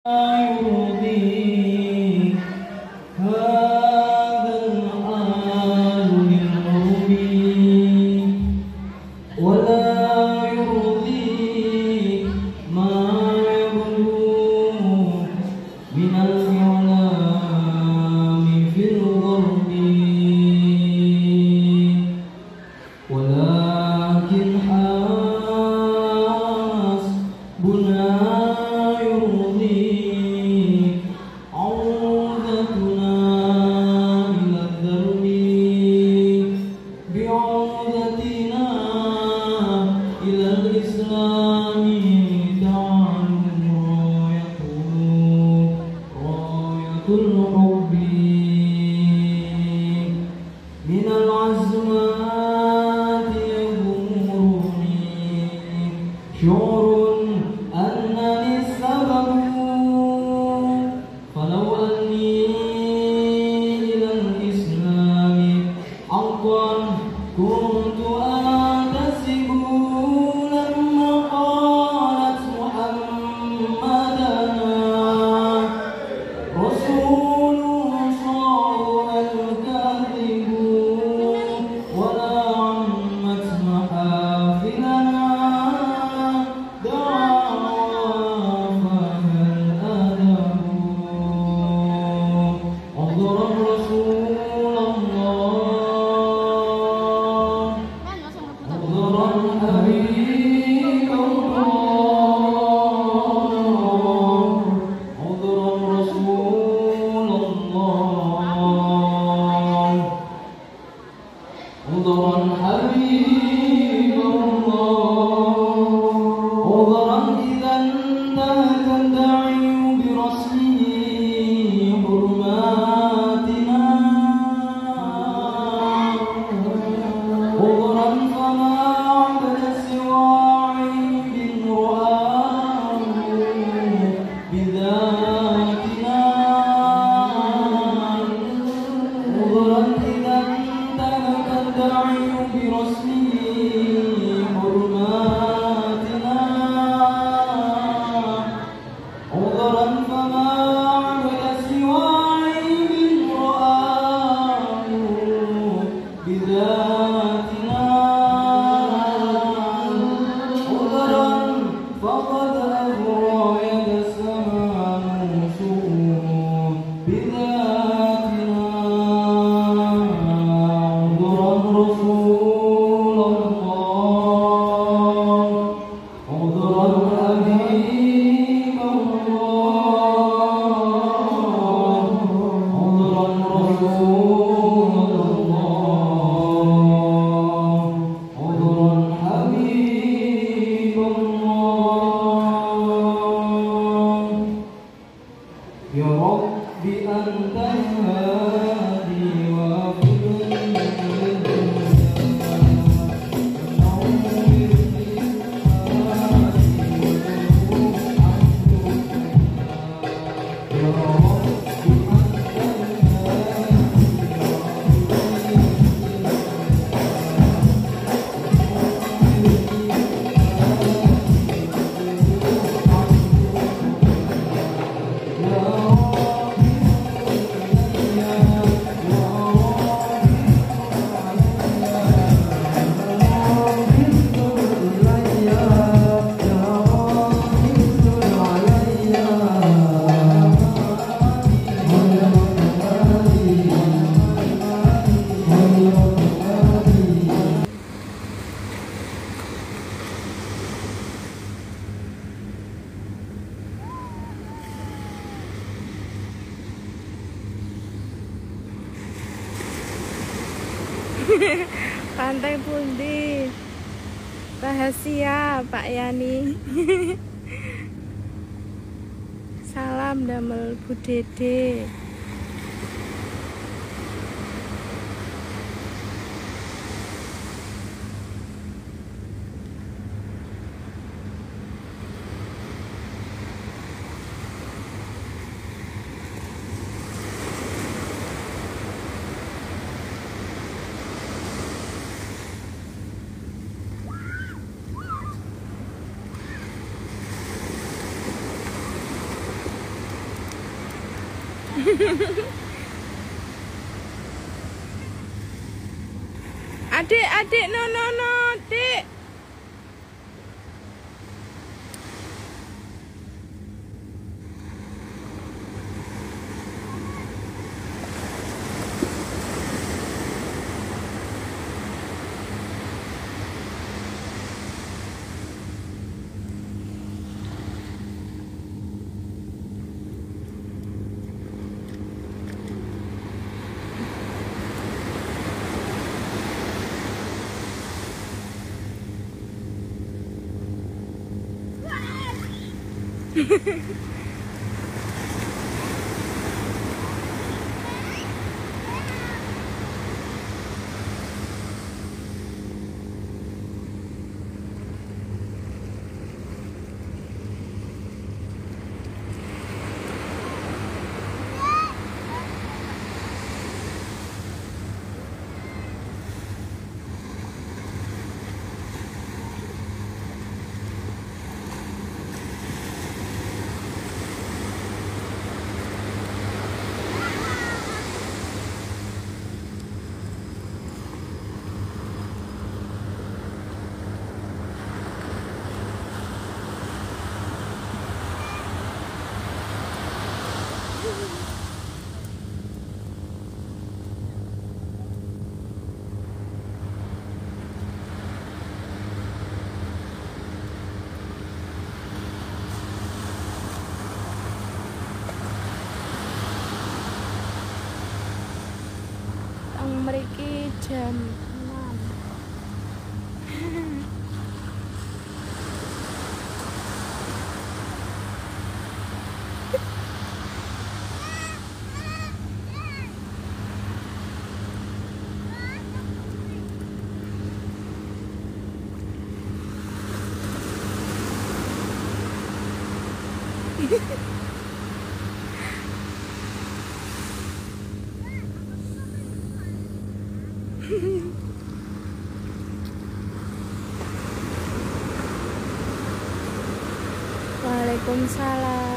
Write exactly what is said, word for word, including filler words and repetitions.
يرضيك هذا الحال للقرب ولا يرضيك ما يبدو من الإعلام في الغرب ولكن حسبنا الحب من العزمات يغمرني شعور أنني السبب فلو أني إلى الإسلام حقا كنت أنتسب لما قالت محمدنا رسول صار الكاذب ولا عمت محافلنا دعواها الأدب انظر رسول الله انظر الحبيب الله انظر الرسول انظر الحبيب الله انظرا إذا انتهت الداعي برسمه حرماتنا انظرا فما عبد سوى عيب رآه بذاتنا انظرا إذا انتهت الداعي برسمه حرماتنا انظرا فما عبد سوى عيب رآه بذاتنا انظرا فقد أغرى يد السمان سوء بذاتنا انظرا رسول الله انظرا الحبيب الله انظرا رسول الله انظرا الحبيب الله يا رب أنت الهادي وافقني Pantai pundi? Rahasia Pak Yani. Salam damel Bu Dede. Adik, adik, no, no, no, adik. Mriki jam enam. Waalaikumsalam.